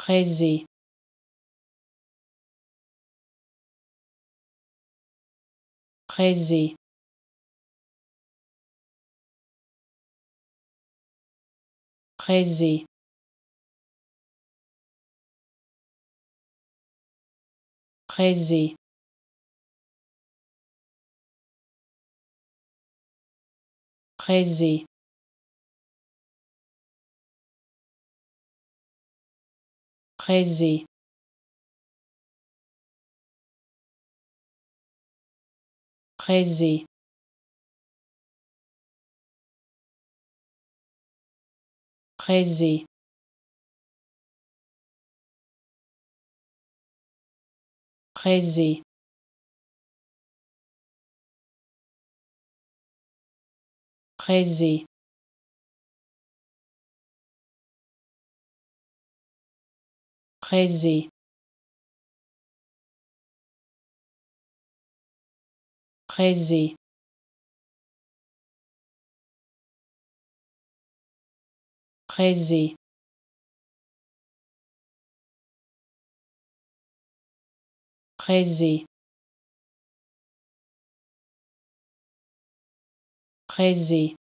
Fraiser, Fraiser, Fraiser, Fraiser, Fraiser, Fraiser, Fraiser, Fraiser, Fraiser, Fraiser, Fraiser, Fraiser, Fraiser, Fraiser, Fraiser,